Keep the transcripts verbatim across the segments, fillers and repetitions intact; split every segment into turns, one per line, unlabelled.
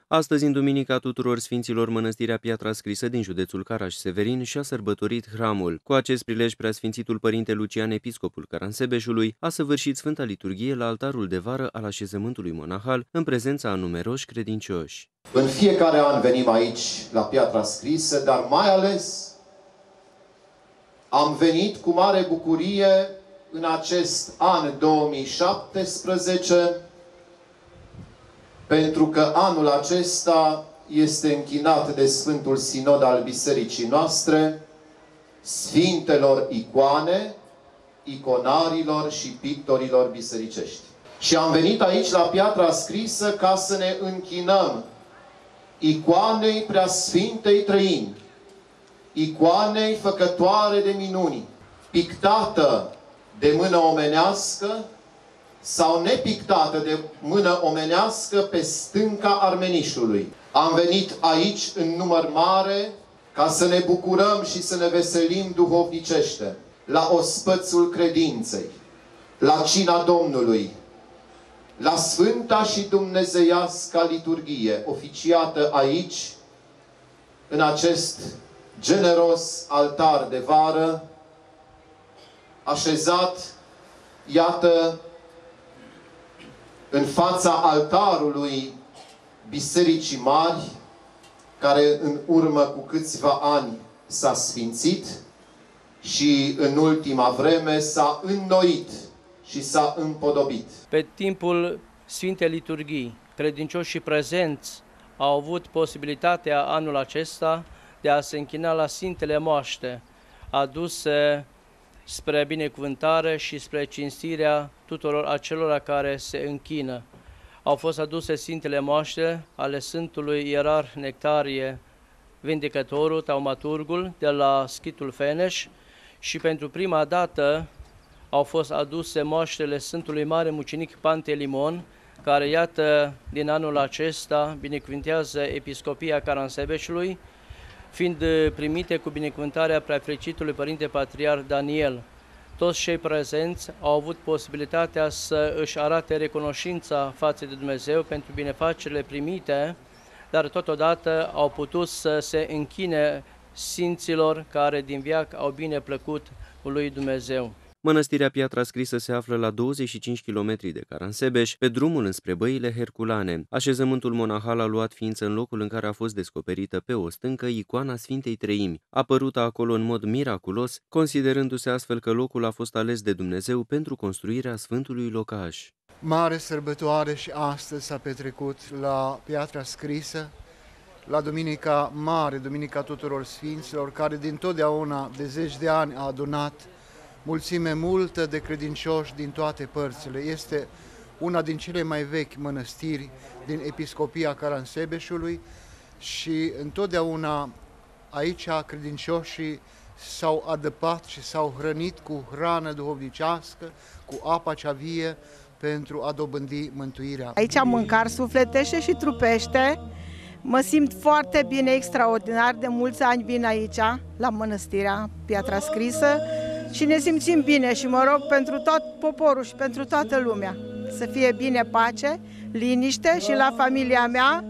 Astăzi, în Duminica Tuturor Sfinților, Mănăstirea Piatra Scrisă din județul Caraș-Severin și-a sărbătorit hramul. Cu acest prilej, Preasfințitul Părinte Lucian, episcopul Caransebeșului, a săvârșit Sfânta Liturghie la altarul de vară al așezământului monahal, în prezența a numeroși credincioși.
În fiecare an venim aici, la Piatra Scrisă, dar mai ales am venit cu mare bucurie în acest an două mii șaptesprezece, pentru că anul acesta este închinat de Sfântul Sinod al Bisericii noastre, Sfintelor icoane, iconarilor și pictorilor bisericești. Și am venit aici la Piatra Scrisă ca să ne închinăm icoanei Preasfintei Trăimi, icoanei făcătoare de minuni, pictată de mână omenească sau nepictată de mână omenească pe stânca Armenișului. Am venit aici în număr mare ca să ne bucurăm și să ne veselim duhovnicește la ospățul credinței, la cina Domnului, la Sfânta și Dumnezeiasca liturghie oficiată aici, în acest generos altar de vară, așezat, iată, în fața altarului Bisericii Mari, care în urmă cu câțiva ani s-a sfințit și în ultima vreme s-a înnoit și s-a împodobit.
Pe timpul Sfintei Liturghii, credincioșii prezenți au avut posibilitatea anul acesta de a se închina la Sfintele Moaște, aduse spre binecuvântare și spre cinstirea tuturor acelora care se închină. Au fost aduse Sfintele Moaște ale Sfântului Ierar Nectarie, Vindecătorul, Taumaturgul, de la Schitul Feneș, și pentru prima dată au fost aduse moaștele Sfântului Mare Mucenic Pantelimon, care, iată, din anul acesta binecuvintează Episcopia Caransebeșului, fiind primite cu binecuvântarea Preafericitului Părinte Patriarh Daniel. Toți cei prezenți au avut posibilitatea să își arate recunoștința față de Dumnezeu pentru binefacerile primite, dar totodată au putut să se închine sfinților care din veac au bine plăcut lui Dumnezeu.
Mănăstirea Piatra Scrisă se află la douăzeci și cinci kilometri de Caransebeș, pe drumul înspre Băile Herculane. Așezământul monahal a luat ființă în locul în care a fost descoperită pe o stâncă icoana Sfintei Treimi, apărută acolo în mod miraculos, considerându-se astfel că locul a fost ales de Dumnezeu pentru construirea Sfântului Locaș.
Mare sărbătoare și astăzi s-a petrecut la Piatra Scrisă, la Duminica Mare, Duminica Tuturor Sfinților, care din totdeauna de zeci de ani a adunat mulțime multă de credincioși din toate părțile. Este una din cele mai vechi mănăstiri din Episcopia Caransebeșului și întotdeauna aici credincioșii s-au adăpat și s-au hrănit cu hrană duhovnicească, cu apa cea vie, pentru a dobândi mântuirea.
Aici mâncare sufletește și trupește. Mă simt foarte bine, extraordinar, de mulți ani vin aici, la Mănăstirea Piatra Scrisă, și ne simțim bine și mă rog pentru tot poporul și pentru toată lumea să fie bine, pace, liniște și la familia mea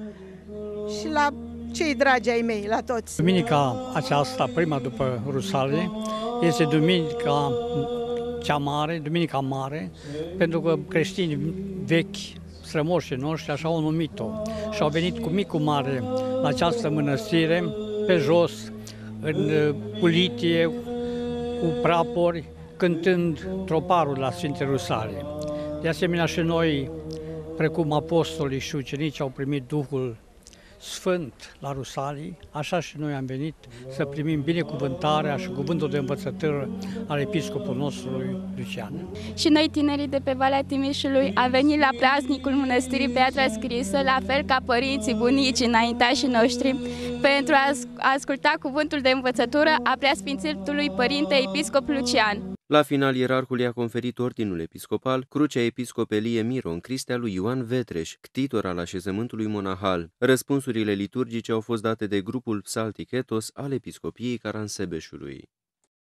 și la cei dragi ai mei, la toți.
Duminica aceasta, prima după Rusalii, este Duminica cea mare, Duminica Mare, pentru că creștinii vechi, strămoșii noștri, așa au numit-o, și au venit cu micul mare la această mănăstire, pe jos, în culitie, cu prapori, cântând troparul la Sfinte Rusalii. De asemenea și noi, precum apostolii și ucenicii au primit Duhul Sfânt la Rusalii, așa și noi am venit să primim binecuvântarea și cuvântul de învățătură al episcopului nostru Lucian.
Și noi, tinerii de pe Valea Timișului, am venit la praznicul Mănăstirii Piatra Scrisă, la fel ca părinții, bunicii, înaintașii noștri, pentru a asculta cuvântul de învățătură a Preasfințitului Părinte Episcop Lucian.
La final, ierarhul i-a conferit ordinul episcopal, crucea episcopelie Miron Cristea lui Ioan Vetreș, ctitor al așezământului monahal. Răspunsurile liturgice au fost date de grupul psaltic Etos al Episcopiei Caransebeșului.